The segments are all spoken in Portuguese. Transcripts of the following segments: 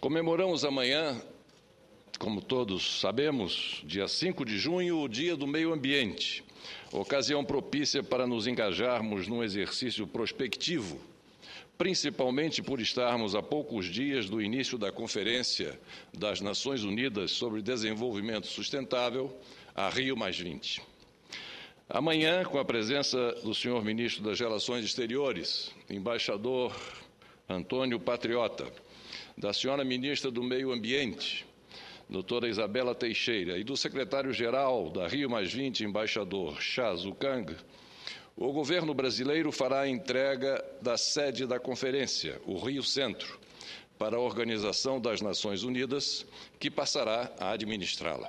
Comemoramos amanhã, como todos sabemos, dia 5 de junho, o Dia do Meio Ambiente, ocasião propícia para nos engajarmos num exercício prospectivo, principalmente por estarmos a poucos dias do início da Conferência das Nações Unidas sobre Desenvolvimento Sustentável, a Rio+20. Amanhã, com a presença do senhor Ministro das Relações Exteriores, embaixador Antônio Patriota, da senhora Ministra do Meio Ambiente, doutora Isabela Teixeira, e do secretário-geral da Rio+20, embaixador Chazu Kang, o governo brasileiro fará a entrega da sede da conferência, o Rio Centro, para a Organização das Nações Unidas, que passará a administrá-la.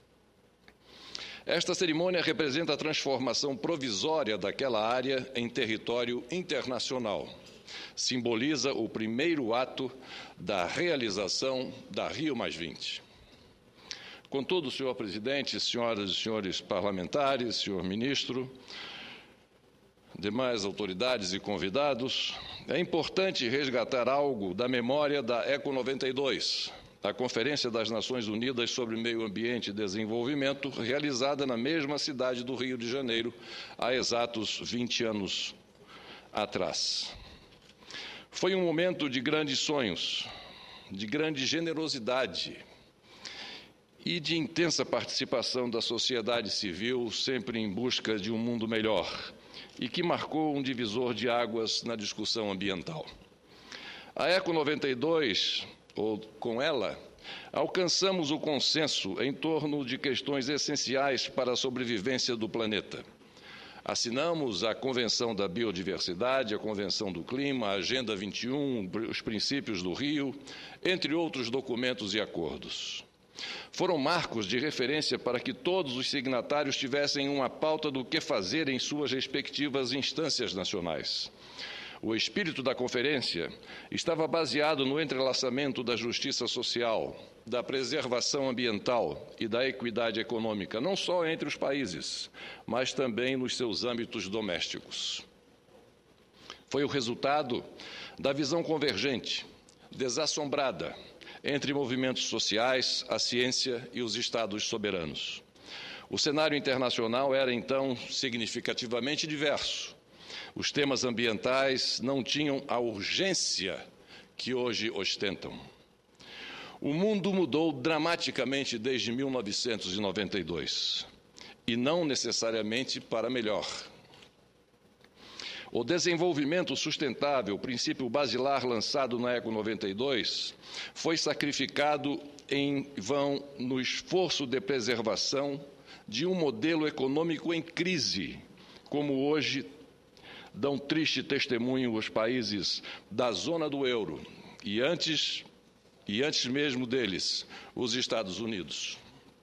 Esta cerimônia representa a transformação provisória daquela área em território internacional. Simboliza o primeiro ato da realização da Rio+20. Contudo, senhor presidente, senhoras e senhores parlamentares, senhor ministro, demais autoridades e convidados, é importante resgatar algo da memória da ECO 92, a Conferência das Nações Unidas sobre Meio Ambiente e Desenvolvimento, realizada na mesma cidade do Rio de Janeiro, há exatos 20 anos atrás. Foi um momento de grandes sonhos, de grande generosidade e de intensa participação da sociedade civil, sempre em busca de um mundo melhor, e que marcou um divisor de águas na discussão ambiental. A ECO 92, ou com ela, alcançamos o consenso em torno de questões essenciais para a sobrevivência do planeta. Assinamos a Convenção da Biodiversidade, a Convenção do Clima, a Agenda 21, os Princípios do Rio, entre outros documentos e acordos. Foram marcos de referência para que todos os signatários tivessem uma pauta do que fazer em suas respectivas instâncias nacionais. O espírito da conferência estava baseado no entrelaçamento da justiça social, da preservação ambiental e da equidade econômica, não só entre os países, mas também nos seus âmbitos domésticos. Foi o resultado da visão convergente, desassombrada, entre movimentos sociais, a ciência e os Estados soberanos. O cenário internacional era, então, significativamente diverso. Os temas ambientais não tinham a urgência que hoje ostentam. O mundo mudou dramaticamente desde 1992, e não necessariamente para melhor. O desenvolvimento sustentável, o princípio basilar lançado na ECO 92, foi sacrificado em vão no esforço de preservação de um modelo econômico em crise, como hoje dão triste testemunho os países da zona do euro e antes mesmo deles, os Estados Unidos.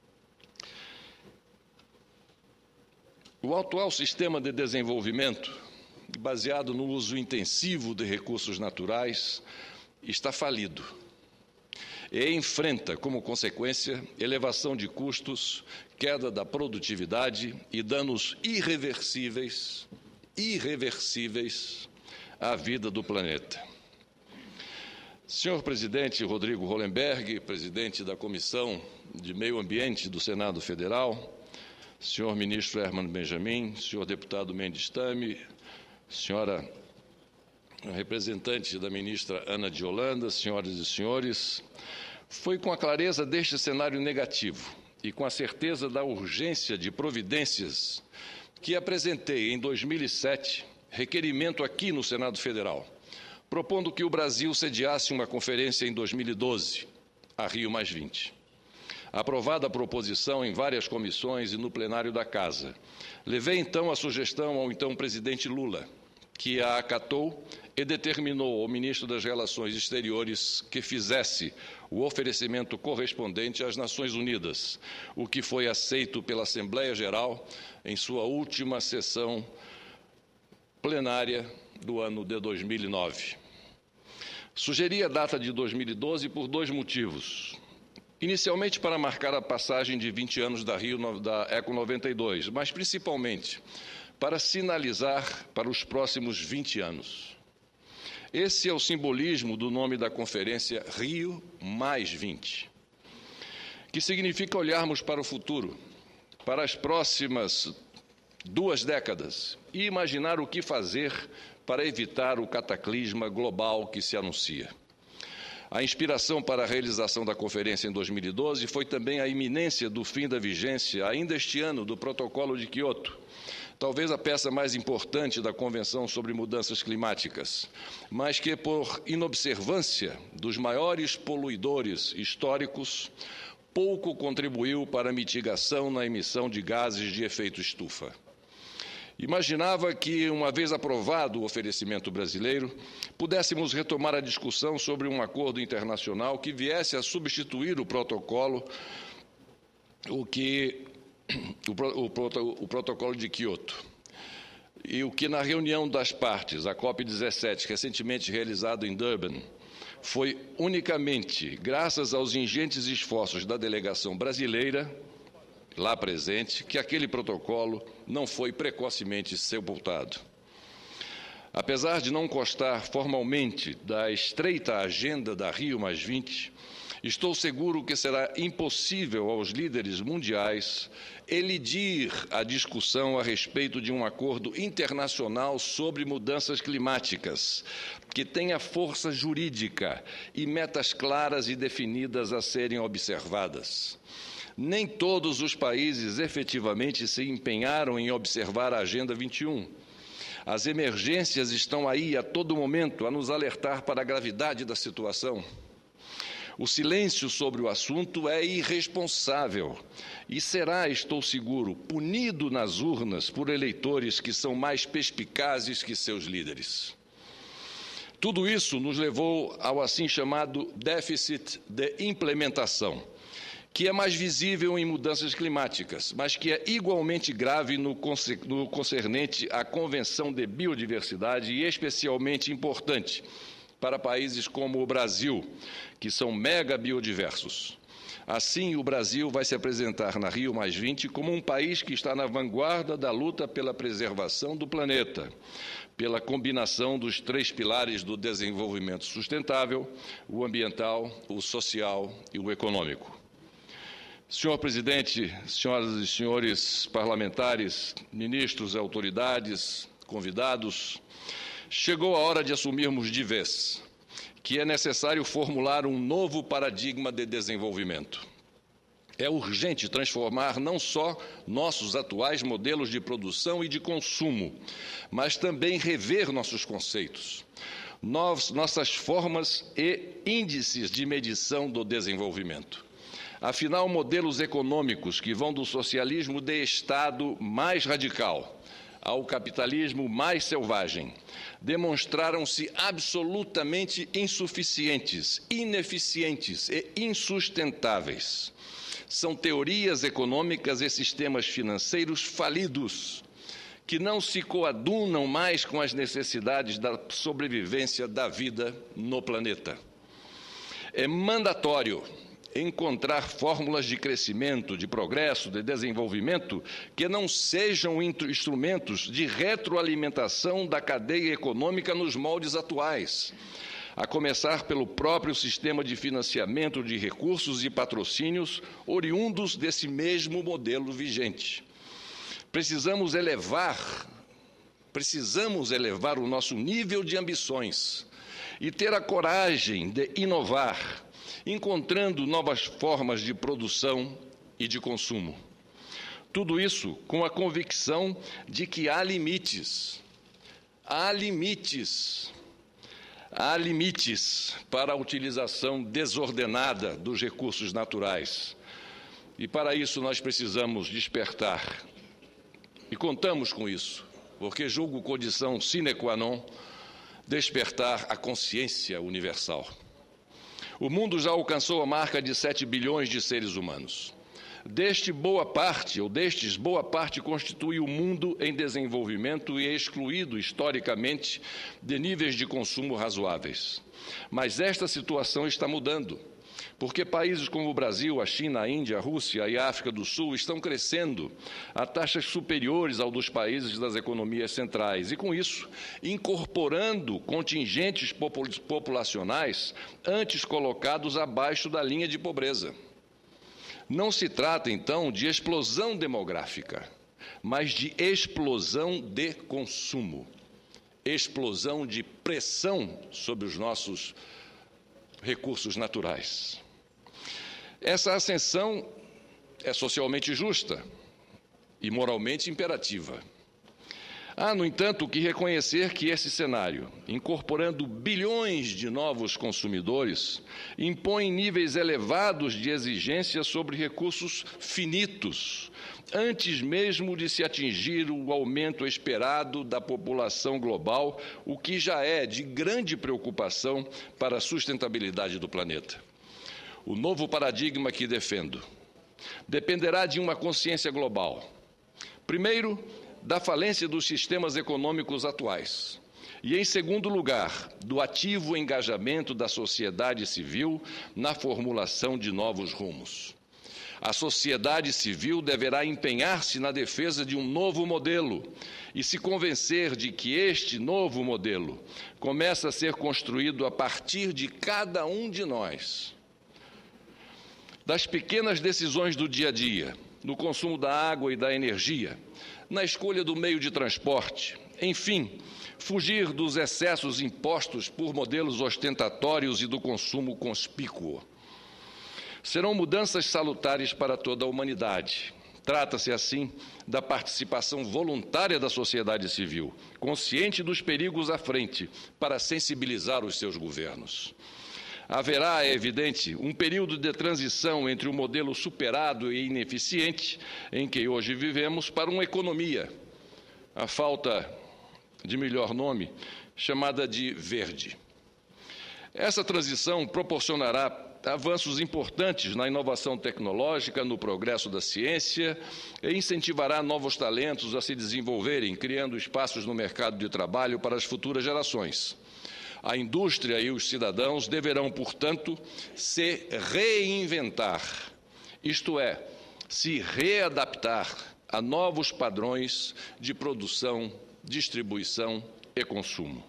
O atual sistema de desenvolvimento, baseado no uso intensivo de recursos naturais, está falido e enfrenta, como consequência, elevação de custos, queda da produtividade e danos irreversíveis à vida do planeta. Senhor presidente Rodrigo Hollenberg, presidente da Comissão de Meio Ambiente do Senado Federal, senhor ministro Herman Benjamin, senhor deputado Mendes Tame, senhora representante da ministra Ana de Holanda, senhoras e senhores, foi com a clareza deste cenário negativo e com a certeza da urgência de providências que apresentei em 2007 requerimento aqui no Senado Federal, propondo que o Brasil sediasse uma conferência em 2012, a Rio+20. Aprovada a proposição em várias comissões e no plenário da Casa, levei então a sugestão ao então presidente Lula, que a acatou e determinou ao ministro das Relações Exteriores que fizesse o oferecimento correspondente às Nações Unidas, o que foi aceito pela Assembleia Geral em sua última sessão plenária do ano de 2009. Sugeri a data de 2012 por dois motivos. Inicialmente para marcar a passagem de 20 anos da ECO 92, mas principalmente para sinalizar para os próximos 20 anos. Esse é o simbolismo do nome da conferência Rio+20, que significa olharmos para o futuro, para as próximas 2 décadas, e imaginar o que fazer para evitar o cataclisma global que se anuncia. A inspiração para a realização da conferência em 2012 foi também a iminência do fim da vigência, ainda este ano, do Protocolo de Quioto, talvez a peça mais importante da Convenção sobre Mudanças Climáticas, mas que, por inobservância dos maiores poluidores históricos, pouco contribuiu para a mitigação na emissão de gases de efeito estufa. Imaginava que, uma vez aprovado o oferecimento brasileiro, pudéssemos retomar a discussão sobre um acordo internacional que viesse a substituir o protocolo, o protocolo de Quioto. E o que, na reunião das partes, a COP17, recentemente realizada em Durban, foi unicamente graças aos ingentes esforços da delegação brasileira, lá presente, que aquele protocolo não foi precocemente sepultado. Apesar de não constar formalmente da estreita agenda da Rio+20, estou seguro que será impossível aos líderes mundiais elidir a discussão a respeito de um acordo internacional sobre mudanças climáticas, que tenha força jurídica e metas claras e definidas a serem observadas. Nem todos os países efetivamente se empenharam em observar a Agenda 21. As emergências estão aí a todo momento a nos alertar para a gravidade da situação. O silêncio sobre o assunto é irresponsável e será, estou seguro, punido nas urnas por eleitores que são mais perspicazes que seus líderes. Tudo isso nos levou ao assim chamado déficit de implementação, que é mais visível em mudanças climáticas, mas que é igualmente grave no concernente à Convenção de Biodiversidade e especialmente importante para países como o Brasil, que são mega biodiversos. Assim, o Brasil vai se apresentar na Rio+20 como um país que está na vanguarda da luta pela preservação do planeta, pela combinação dos 3 pilares do desenvolvimento sustentável, o ambiental, o social e o econômico. Senhor Presidente, senhoras e senhores parlamentares, ministros, autoridades, convidados, chegou a hora de assumirmos de vez que é necessário formular um novo paradigma de desenvolvimento. É urgente transformar não só nossos atuais modelos de produção e de consumo, mas também rever nossos conceitos, nossas formas e índices de medição do desenvolvimento. Afinal, modelos econômicos que vão do socialismo de Estado mais radical ao capitalismo mais selvagem demonstraram-se absolutamente insuficientes, ineficientes e insustentáveis. São teorias econômicas e sistemas financeiros falidos, que não se coadunam mais com as necessidades da sobrevivência da vida no planeta. É mandatório encontrar fórmulas de crescimento, de progresso, de desenvolvimento que não sejam instrumentos de retroalimentação da cadeia econômica nos moldes atuais, a começar pelo próprio sistema de financiamento de recursos e patrocínios oriundos desse mesmo modelo vigente. Precisamos elevar o nosso nível de ambições e ter a coragem de inovar, encontrando novas formas de produção e de consumo. Tudo isso com a convicção de que há limites para a utilização desordenada dos recursos naturais. E para isso nós precisamos despertar. E contamos com isso, porque julgo condição sine qua non despertar a consciência universal. O mundo já alcançou a marca de 7 bilhões de seres humanos. Destes, boa parte constitui o mundo em desenvolvimento e é excluído historicamente de níveis de consumo razoáveis. Mas esta situação está mudando. porque países como o Brasil, a China, a Índia, a Rússia e a África do Sul estão crescendo a taxas superiores ao dos países das economias centrais e, com isso, incorporando contingentes populacionais antes colocados abaixo da linha de pobreza. Não se trata, então, de explosão demográfica, mas de explosão de consumo, explosão de pressão sobre os nossos recursos naturais. Essa ascensão é socialmente justa e moralmente imperativa. Há, no entanto, que reconhecer que esse cenário, incorporando bilhões de novos consumidores, impõe níveis elevados de exigência sobre recursos finitos, antes mesmo de se atingir o aumento esperado da população global, o que já é de grande preocupação para a sustentabilidade do planeta. O novo paradigma que defendo dependerá de uma consciência global. Primeiro, da falência dos sistemas econômicos atuais. E, em segundo lugar, do ativo engajamento da sociedade civil na formulação de novos rumos. A sociedade civil deverá empenhar-se na defesa de um novo modelo e se convencer de que este novo modelo começa a ser construído a partir de cada um de nós. Das pequenas decisões do dia a dia, no consumo da água e da energia, na escolha do meio de transporte, enfim, fugir dos excessos impostos por modelos ostentatórios e do consumo conspícuo. Serão mudanças salutares para toda a humanidade. Trata-se, assim, da participação voluntária da sociedade civil, consciente dos perigos à frente, para sensibilizar os seus governos. Haverá, é evidente, um período de transição entre o modelo superado e ineficiente em que hoje vivemos para uma economia, a falta de melhor nome, chamada de verde. Essa transição proporcionará avanços importantes na inovação tecnológica, no progresso da ciência e incentivará novos talentos a se desenvolverem, criando espaços no mercado de trabalho para as futuras gerações. A indústria e os cidadãos deverão, portanto, se reinventar, isto é, se readaptar a novos padrões de produção, distribuição e consumo.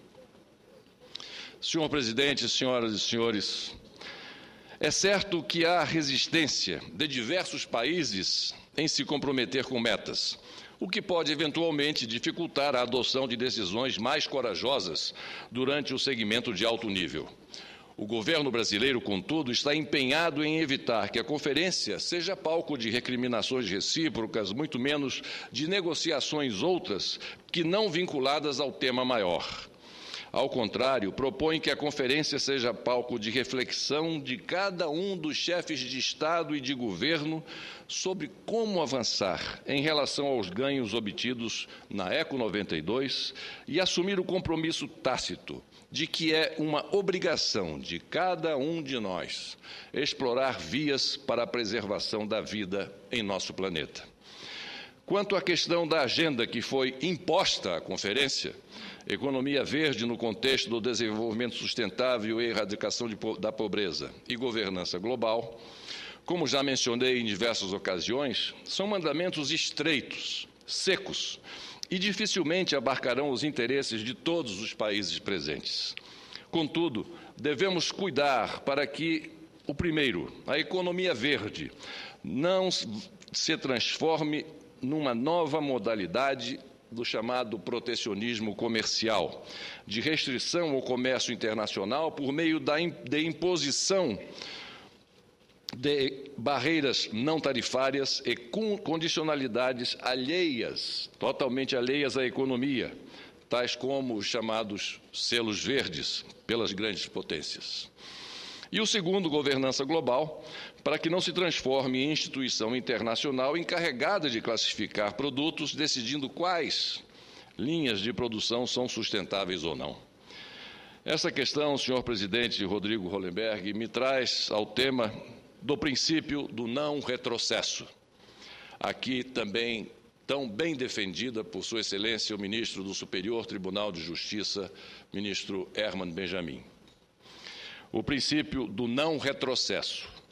Senhor Presidente, senhoras e senhores, é certo que há resistência de diversos países em se comprometer com metas, o que pode eventualmente dificultar a adoção de decisões mais corajosas durante o segmento de alto nível. O governo brasileiro, contudo, está empenhado em evitar que a conferência seja palco de recriminações recíprocas, muito menos de negociações outras que não vinculadas ao tema maior. Ao contrário, propõe que a conferência seja palco de reflexão de cada um dos chefes de Estado e de governo sobre como avançar em relação aos ganhos obtidos na ECO 92 e assumir o compromisso tácito de que é uma obrigação de cada um de nós explorar vias para a preservação da vida em nosso planeta. Quanto à questão da agenda que foi imposta à conferência, economia verde no contexto do desenvolvimento sustentável e erradicação da pobreza e governança global, como já mencionei em diversas ocasiões, são mandamentos estreitos, secos e dificilmente abarcarão os interesses de todos os países presentes. Contudo, devemos cuidar para que, primeiro, a economia verde não se transforme numa nova modalidade do chamado protecionismo comercial, de restrição ao comércio internacional por meio de imposição de barreiras não tarifárias e condicionalidades alheias, totalmente alheias à economia, tais como os chamados selos verdes pelas grandes potências. E o segundo, governança global, para que não se transforme em instituição internacional encarregada de classificar produtos, decidindo quais linhas de produção são sustentáveis ou não. Essa questão, senhor presidente Rodrigo Hollenberg, me traz ao tema do princípio do não retrocesso, aqui também tão bem defendida por Sua Excelência o ministro do Superior Tribunal de Justiça, ministro Herman Benjamin. O princípio do não retrocesso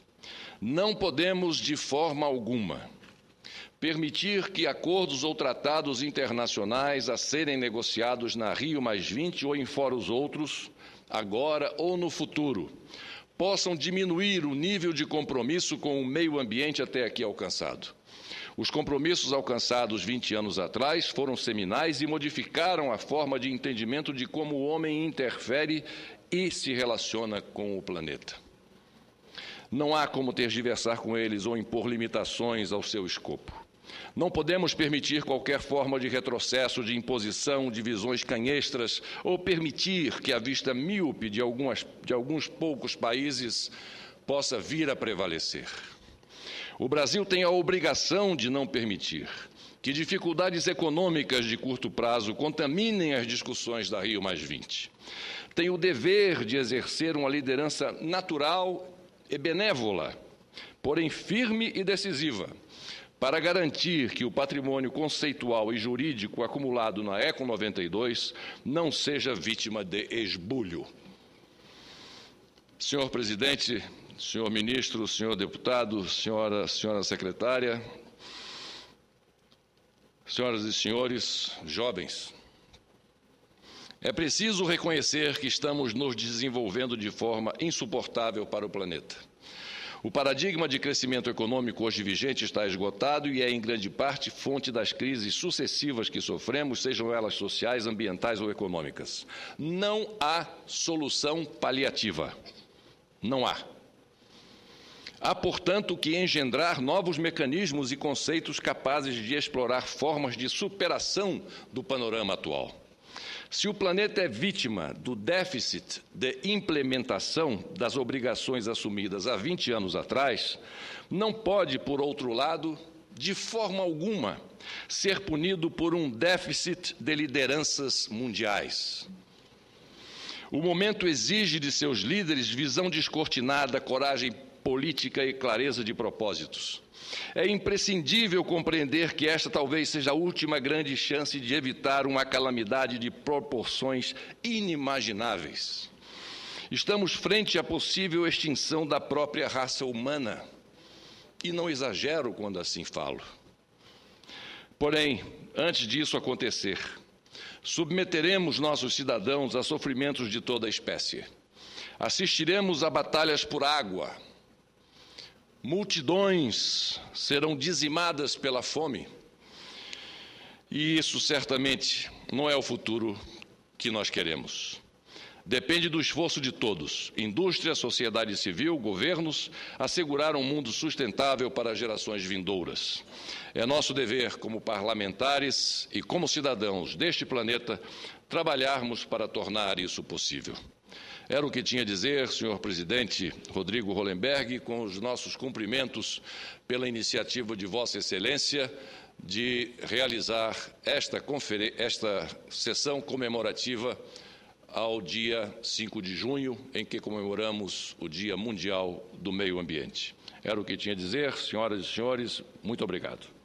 Não podemos, de forma alguma, permitir que acordos ou tratados internacionais a serem negociados na Rio+20 ou em fóruns outros, agora ou no futuro, possam diminuir o nível de compromisso com o meio ambiente até aqui alcançado. Os compromissos alcançados 20 anos atrás foram seminais e modificaram a forma de entendimento de como o homem interfere e se relaciona com o planeta. Não há como tergiversar com eles ou impor limitações ao seu escopo. Não podemos permitir qualquer forma de retrocesso, de imposição, de visões canhestras ou permitir que a vista míope de alguns poucos países possa vir a prevalecer. O Brasil tem a obrigação de não permitir que dificuldades econômicas de curto prazo contaminem as discussões da Rio+20. Tem o dever de exercer uma liderança natural e benévola, porém firme e decisiva, para garantir que o patrimônio conceitual e jurídico acumulado na ECO 92 não seja vítima de esbulho. Senhor presidente, senhor ministro, senhor deputado, senhora secretária, senhoras e senhores, jovens, é preciso reconhecer que estamos nos desenvolvendo de forma insuportável para o planeta. O paradigma de crescimento econômico hoje vigente está esgotado e é, em grande parte, fonte das crises sucessivas que sofremos, sejam elas sociais, ambientais ou econômicas. Não há solução paliativa. Não há. Há, portanto, que engendrar novos mecanismos e conceitos capazes de explorar formas de superação do panorama atual. Se o planeta é vítima do déficit de implementação das obrigações assumidas há 20 anos atrás, não pode, por outro lado, de forma alguma, ser punido por um déficit de lideranças mundiais. O momento exige de seus líderes visão descortinada, coragem política e clareza de propósitos. É imprescindível compreender que esta talvez seja a última grande chance de evitar uma calamidade de proporções inimagináveis. Estamos frente à possível extinção da própria raça humana, e não exagero quando assim falo. Porém, antes disso acontecer, submeteremos nossos cidadãos a sofrimentos de toda a espécie. Assistiremos a batalhas por água. Multidões serão dizimadas pela fome. E isso certamente não é o futuro que nós queremos. Depende do esforço de todos, indústria, sociedade civil, governos, assegurar um mundo sustentável para gerações vindouras. É nosso dever, como parlamentares e como cidadãos deste planeta, trabalharmos para tornar isso possível. Era o que tinha a dizer, senhor presidente Rodrigo Hollenberg, com os nossos cumprimentos pela iniciativa de Vossa Excelência de realizar esta sessão comemorativa ao dia 5 de junho, em que comemoramos o Dia Mundial do Meio Ambiente. Era o que tinha a dizer, senhoras e senhores, muito obrigado.